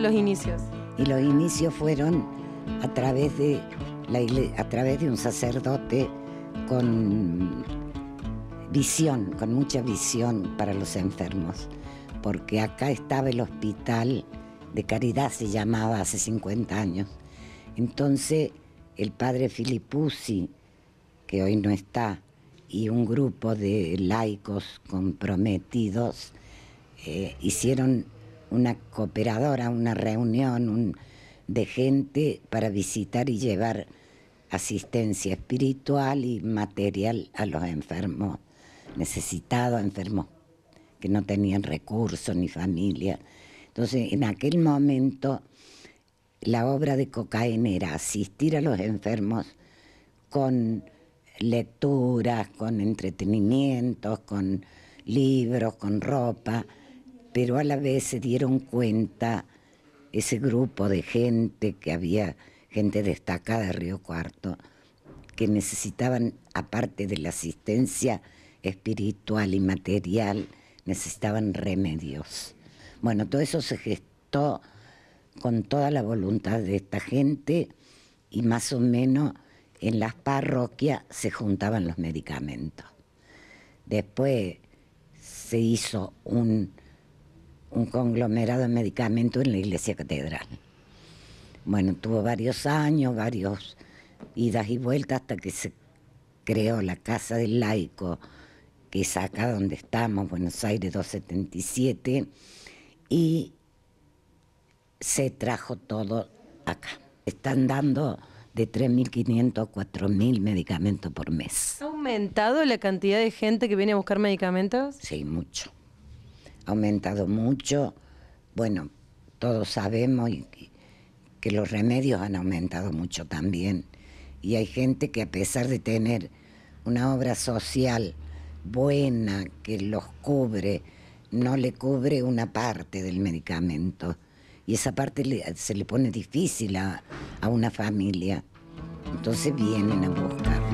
los inicios? Y los inicios fueron a través de a través de un sacerdote con visión, con mucha visión para los enfermos, porque acá estaba el hospital de Caridad, se llamaba hace 50 años. Entonces el padre Filipuzzi, que hoy no está, y un grupo de laicos comprometidos hicieron una cooperadora, una reunión de gente para visitar y llevar asistencia espiritual y material a los enfermos necesitados, enfermos que no tenían recursos ni familia. Entonces, en aquel momento, la obra de Cocaen era asistir a los enfermos con lecturas, con entretenimientos, con libros, con ropa, pero a la vez se dieron cuenta ese grupo de gente, que había gente destacada de Río Cuarto, que necesitaban, aparte de la asistencia espiritual y material, necesitaban remedios. Bueno, todo eso se gestó con toda la voluntad de esta gente, y más o menos en las parroquias se juntaban los medicamentos. Después se hizo un conglomerado de medicamentos en la iglesia catedral. Bueno, tuvo varios años, varios idas y vueltas, hasta que se creó la Casa del Laico, que es acá donde estamos, Buenos Aires 277, y se trajo todo acá. Están dando de 3.500 a 4.000 medicamentos por mes. ¿Ha aumentado la cantidad de gente que viene a buscar medicamentos? Sí, mucho. Ha aumentado mucho. Bueno, todos sabemos que los remedios han aumentado mucho también. Y hay gente que, a pesar de tener una obra social buena que los cubre, no le cubre una parte del medicamento. Y esa parte se le pone difícil a una familia. Entonces vienen a buscarlo.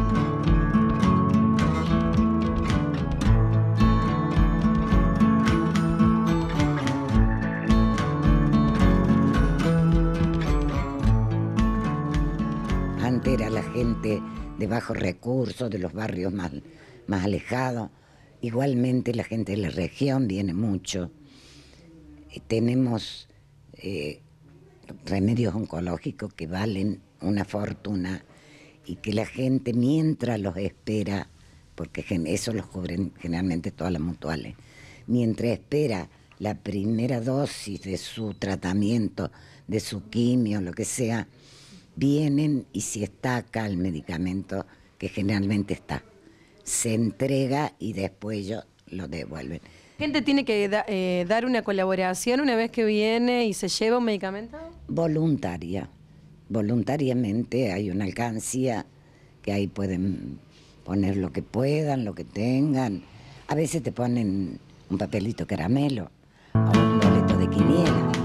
Antes era la gente de bajos recursos, de los barrios más alejados. Igualmente la gente de la región viene mucho. Tenemos remedios oncológicos que valen una fortuna, y que la gente, mientras los espera, porque eso los cubren generalmente todas las mutuales, mientras espera la primera dosis de su tratamiento, de su quimio, lo que sea, vienen, y si está acá el medicamento, que generalmente está, se entrega y después ellos lo devuelven. ¿La gente tiene que dar una colaboración una vez que viene y se lleva un medicamento? Voluntaria. Voluntariamente hay una alcancía que ahí pueden poner lo que puedan, lo que tengan. A veces te ponen un papelito caramelo o un boleto de quiniela.